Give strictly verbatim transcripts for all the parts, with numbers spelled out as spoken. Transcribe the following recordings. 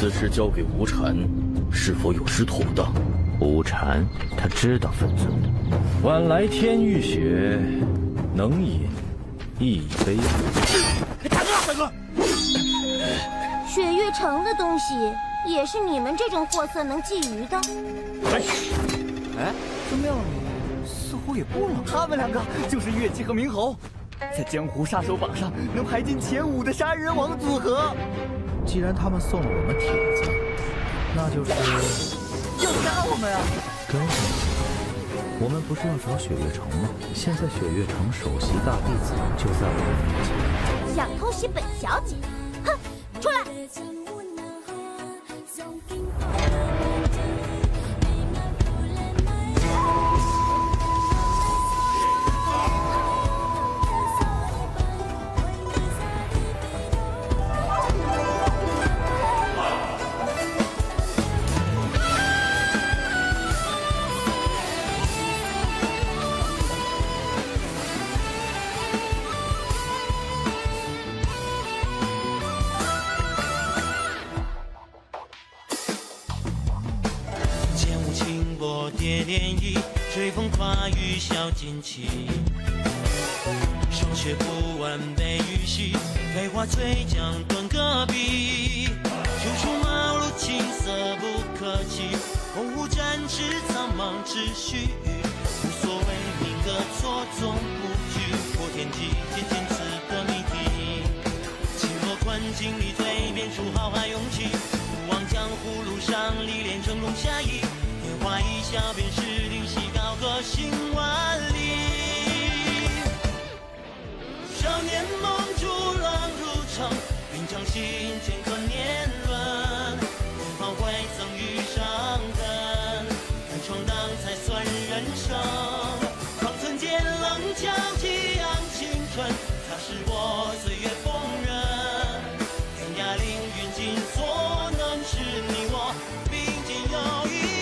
此事交给吴禅，是否有失妥当？ 吴禅，他知道分寸。 晚来天欲雪，能饮一杯。 大哥，大哥， 雪月城的东西也是你们这种货色能觊觎的？ 哎，哎，这庙里似乎也不冷。他们两个就是岳姬和明侯，在江湖杀手榜上能排进前五的杀人王组合。 既然他们送了我们帖子，那就是要杀我们啊！ 跟上去。我们不是要找雪月城吗？现在雪月城首席大弟子就在我们面前。 想偷袭本小姐？哼，出来！ 蝶涟漪，随风跨雨小旌旗。霜雪不完悲与喜，飞花翠江顿戈壁。秋出茅庐青色不可欺，鸿鹄展翅苍茫秩序。无所谓命格错综不拘，破天际渐渐此的谜题。轻若困境里蜕变出浩瀚勇气，不忘江湖路上历练成功侠义。年华一笑，便是灵犀高歌行万里。少年梦逐浪入城，云长心间可年轮。远方未曾遇上人，敢闯荡才算人生。方寸间棱角激昂青春，它是我岁月风刃。天涯凌云尽，所能是你我并肩又一。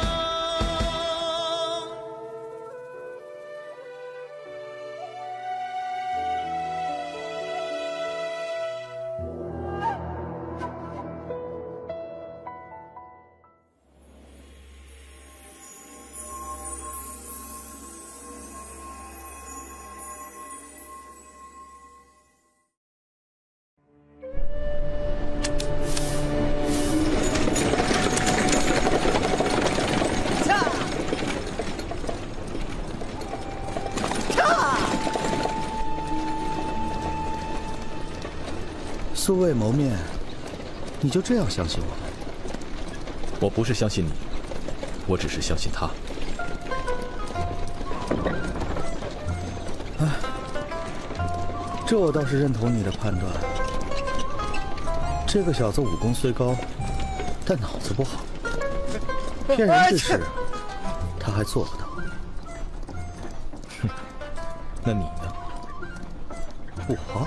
素未谋面，你就这样相信我？ 我不是相信你，我只是相信他。 哎，这我倒是认同你的判断。这个小子武功虽高，但脑子不好，骗人之事他还做不到。 哼，那你呢？ 我？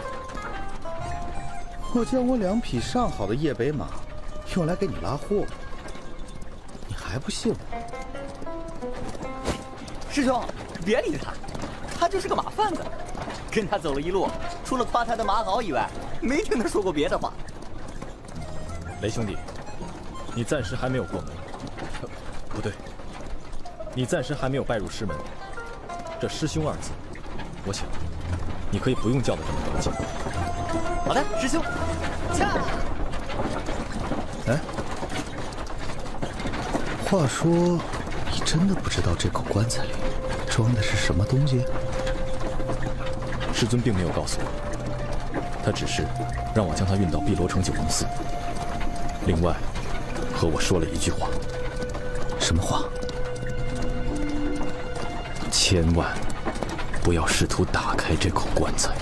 我将我两匹上好的叶北马用来给你拉货，你还不信我？ 师兄，别理他，他就是个马贩子。跟他走了一路，除了夸他的马好以外，没听他说过别的话。 雷兄弟，你暂时还没有过门，不对，你暂时还没有拜入师门。这师兄二字，我想你可以不用叫得这么高兴。 好的，师兄。恰。 哎，话说，你真的不知道这口棺材里装的是什么东西？ 师尊并没有告诉我，他只是让我将它运到碧螺城九龙寺。另外，和我说了一句话。 什么话？ 千万不要试图打开这口棺材。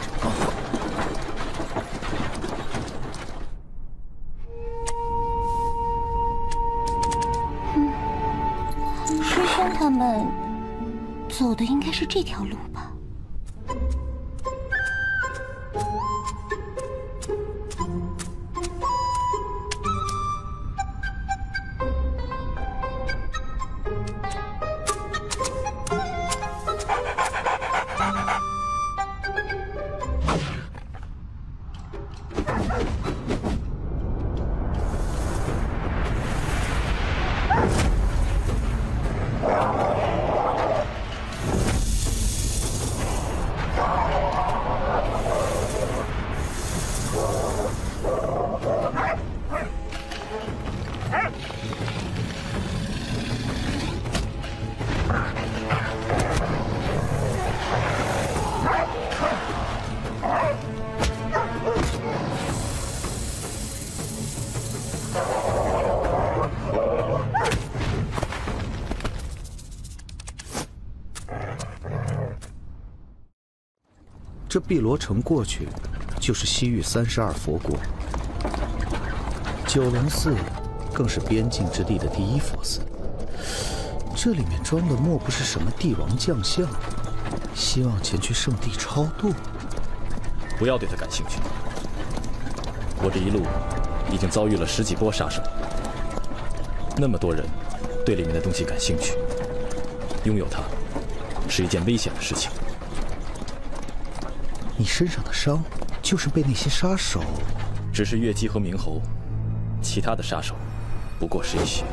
他们走的应该是这条路吧？ 这碧罗城过去，就是西域三十二佛国。九龙寺更是边境之地的第一佛寺。这里面装的莫不是什么帝王将相，希望前去圣地超度？ 不要对他感兴趣。我这一路已经遭遇了十几波杀手，那么多人对里面的东西感兴趣，拥有它是一件危险的事情。 你身上的伤就是被那些杀手…… 只是月姬和冥侯，其他的杀手不过是一些。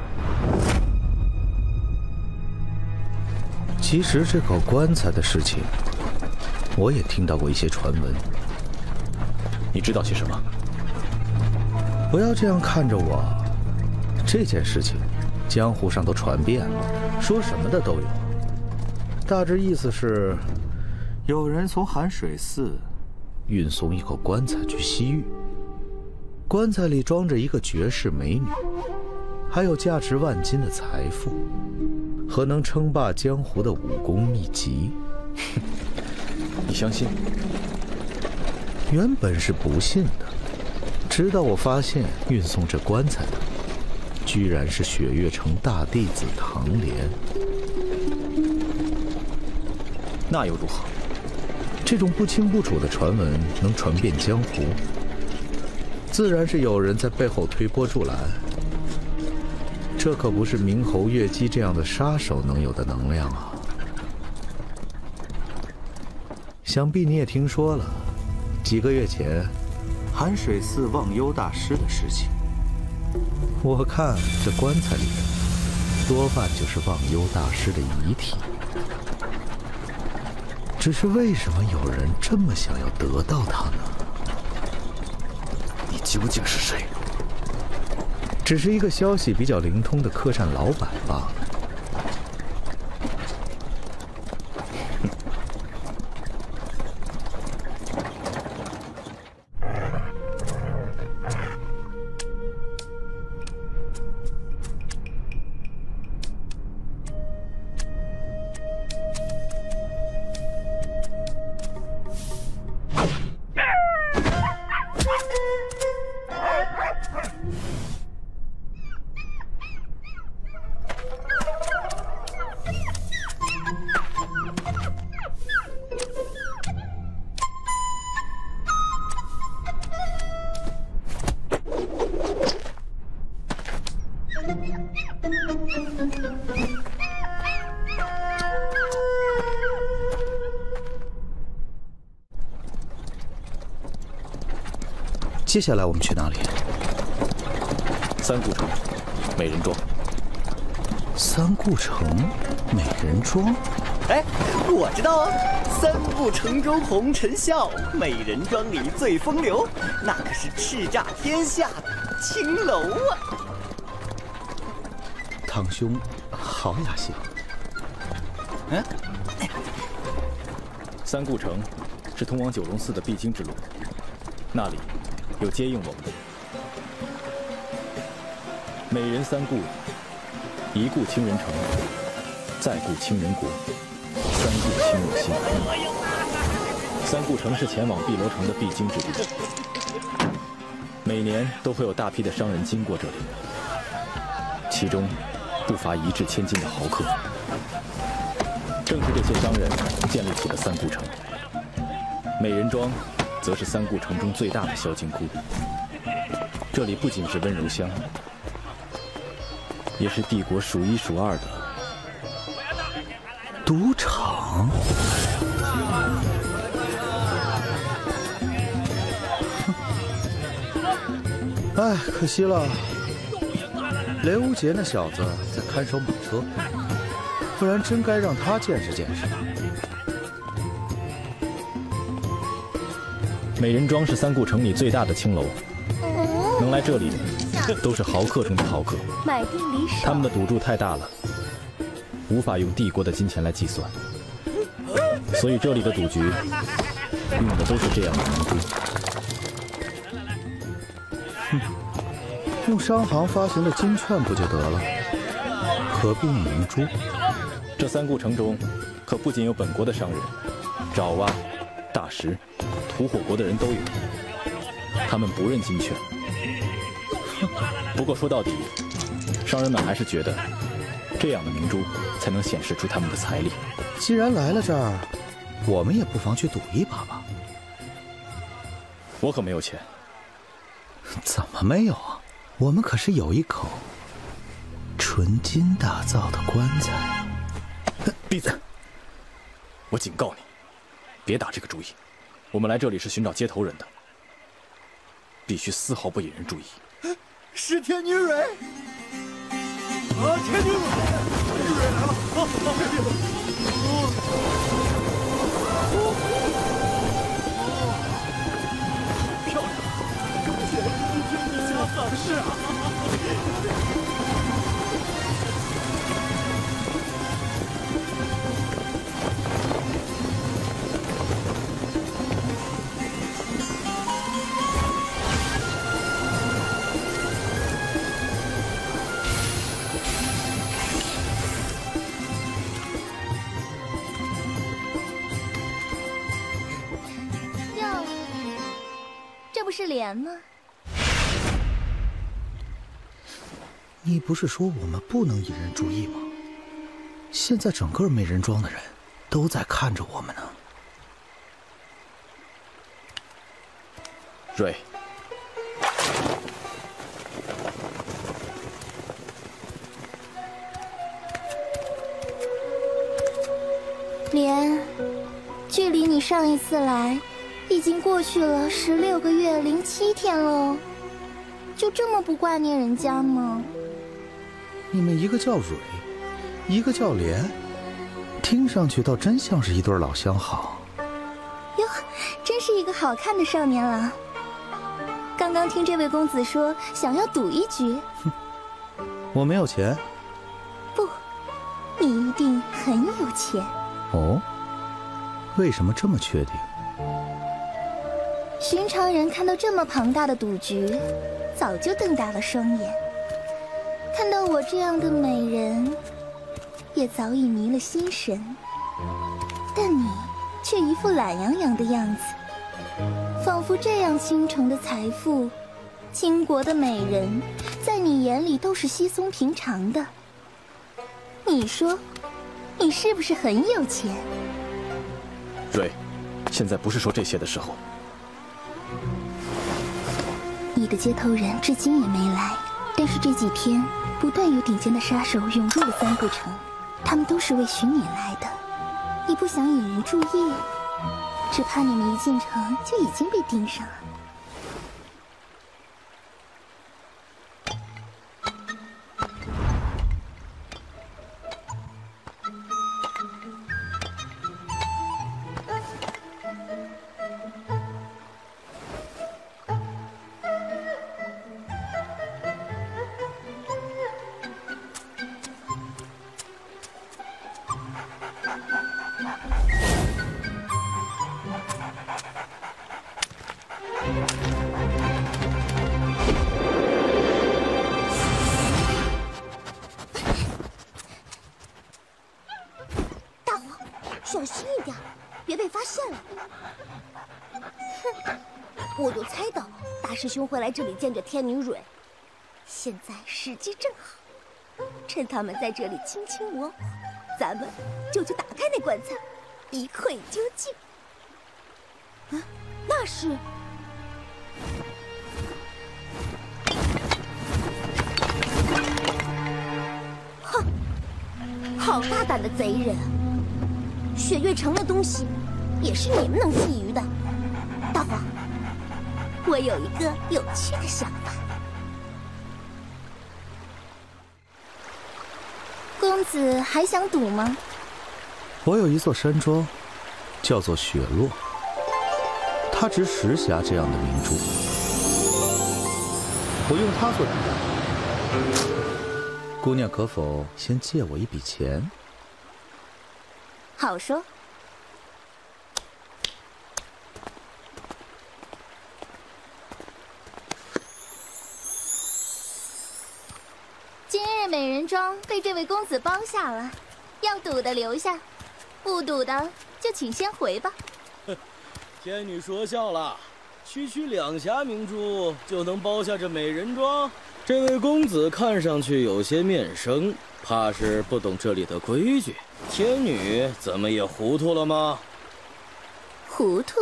其实这口棺材的事情，我也听到过一些传闻。 你知道些什么？ 不要这样看着我。这件事情，江湖上都传遍了，说什么的都有。大致意思是，有人从寒水寺运送一口棺材去西域，棺材里装着一个绝世美女，还有价值万金的财富和能称霸江湖的武功秘籍。 你相信？ 原本是不信的，直到我发现运送这棺材的，居然是雪月城大弟子唐莲。 那又如何？ 这种不清不楚的传闻能传遍江湖，自然是有人在背后推波助澜。这可不是冥侯月姬这样的杀手能有的能量啊！想必你也听说了，几个月前寒水寺忘忧大师的事情。我看这棺材里的多半就是忘忧大师的遗体。只是为什么有人这么想要得到它呢？ 你究竟是谁？ 只是一个消息比较灵通的客栈老板罢了。接下来我们去哪里？ 三顾城，美人庄。 三顾城，美人庄。 哎，我知道啊，三顾城中红尘笑，美人庄里最风流，那可是叱咤天下的青楼啊！ 堂兄，好雅兴。 嗯， 三顾城是通往九龙寺的必经之路，那里有接应我们的人。美人三顾，一顾倾人城，再顾倾人国，三顾倾我心。三顾城是前往碧罗城的必经之地，每年都会有大批的商人经过这里，其中不乏一掷千金的豪客。正是这些商人建立起了三顾城，美人庄则是三顾城中最大的销金窟。这里不仅是温柔乡，也是帝国数一数二的赌场。哎，可惜了，雷无杰那小子在看守马车，不然真该让他见识见识。 美人庄是三顾城里最大的青楼，能来这里的都是豪客中的豪客。 买定离手， 他们的赌注太大了，无法用帝国的金钱来计算，所以这里的赌局用的都是这样的明珠。 哼， 用商行发行的金券不就得了？何必用明珠？ 这三顾城中，可不仅有本国的商人，爪哇、大食、吐火国的人都有。他们不认金券。不过说到底，商人们还是觉得这样的明珠才能显示出他们的财力。 既然来了这儿，我们也不妨去赌一把吧。 我可没有钱。 怎么没有啊？我们可是有一口纯金打造的棺材。 闭嘴！我警告你，别打这个主意。我们来这里是寻找接头人的，必须丝毫不引人注意。 是天女蕊！啊，天女蕊！天女蕊来了！啊，漂亮！恭喜一天一家丧事啊！ 是莲吗？ 你不是说我们不能引人注意吗？现在整个美人庄的人都在看着我们呢。 蕊， 莲，距离你上一次来已经过去了十六个月零七天喽，就这么不挂念人家吗？ 你们一个叫蕊，一个叫莲，听上去倒真像是一对老相好。 哟，真是一个好看的少年郎。刚刚听这位公子说想要赌一局。 哼，我没有钱。 不，你一定很有钱。 哦，为什么这么确定？ 寻常人看到这么庞大的赌局，早就瞪大了双眼；看到我这样的美人，也早已迷了心神。但你却一副懒洋洋的样子，仿佛这样倾城的财富，倾国的美人，在你眼里都是稀松平常的。你说，你是不是很有钱？ 蕊，现在不是说这些的时候。 你的接头人至今也没来，但是这几天不断有顶尖的杀手涌入了三顾城，他们都是为寻你来的。你不想引人注意，只怕你们一进城就已经被盯上了。 小心一点，别被发现了。哼，我就猜到大师兄会来这里见着天女蕊，现在时机正好，趁他们在这里卿卿我我，咱们就去打开那棺材，一窥究竟。啊，那是……哼，好大胆的贼人！雪月城的东西也是你们能觊觎的。大黄，我有一个有趣的想法。公子还想赌吗？ 我有一座山庄，叫做雪落，它值十匣这样的明珠，我用它做抵押。姑娘可否先借我一笔钱？ 好说。 美人庄被这位公子包下了，要赌的留下，不赌的就请先回吧。 天女说笑了，区区两匣明珠就能包下这美人庄？这位公子看上去有些面生，怕是不懂这里的规矩。天女怎么也糊涂了吗？ 糊涂？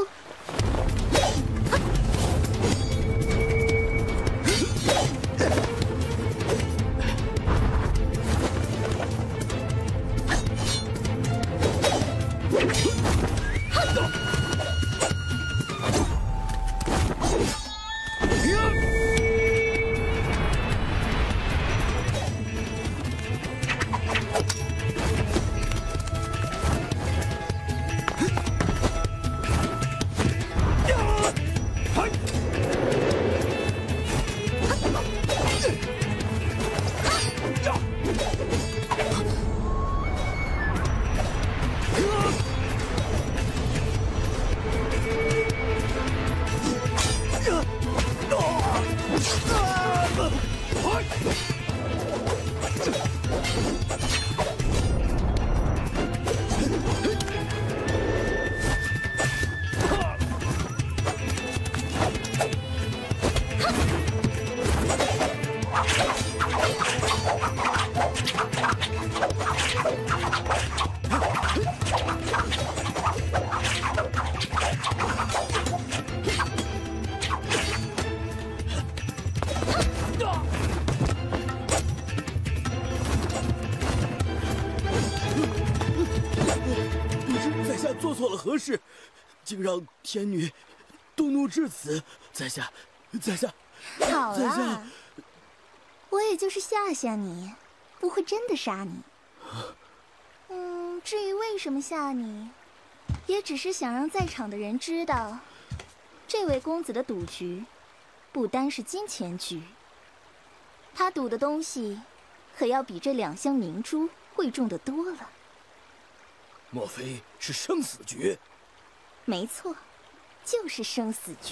做错了何事，竟让天女动怒至此？在下，在下， 好在下啦，我也就是吓吓你，不会真的杀你。嗯，至于为什么吓你，也只是想让在场的人知道，这位公子的赌局，不单是金钱局，他赌的东西，可要比这两箱明珠贵重的多了。 莫非是生死局？ 没错，就是生死局。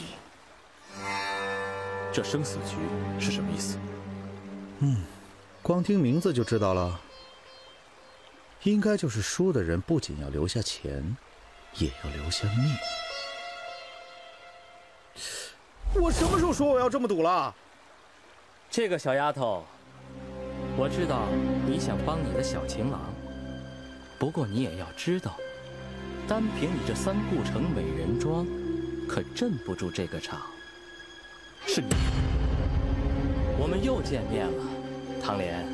这生死局是什么意思？ 嗯，光听名字就知道了。应该就是输的人不仅要留下钱，也要留下命。 我什么时候说我要这么赌了？ 这个小丫头，我知道你想帮你的小情郎。不过你也要知道，单凭你这三顾城美人庄，可镇不住这个场。 是你， 我们又见面了，唐莲。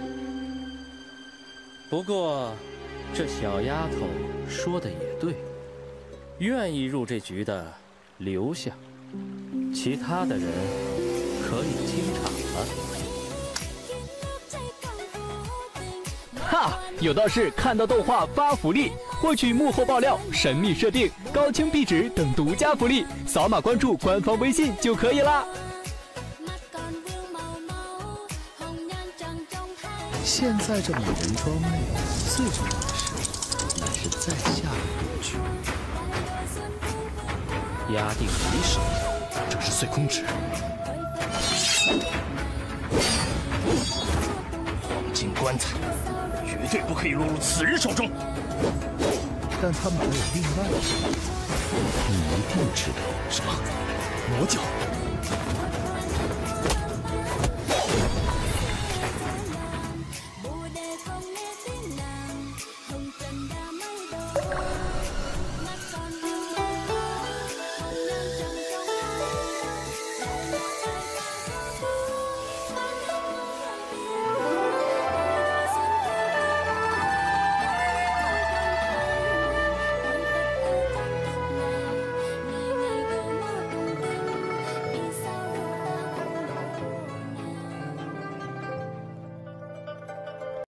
不过，这小丫头说的也对，愿意入这局的留下，其他的人可以清场了。 哈！有道是看到动画发福利，获取幕后爆料、神秘设定、高清壁纸等独家福利，扫码关注官方微信就可以啦。 现在这美人庄内最重要的事，乃是在下的赌局。 压定敌手， 这是碎空指。黄金棺材。绝对不可以落入此人手中。 但他们还有另外一个，你一定知道。 什么？魔教？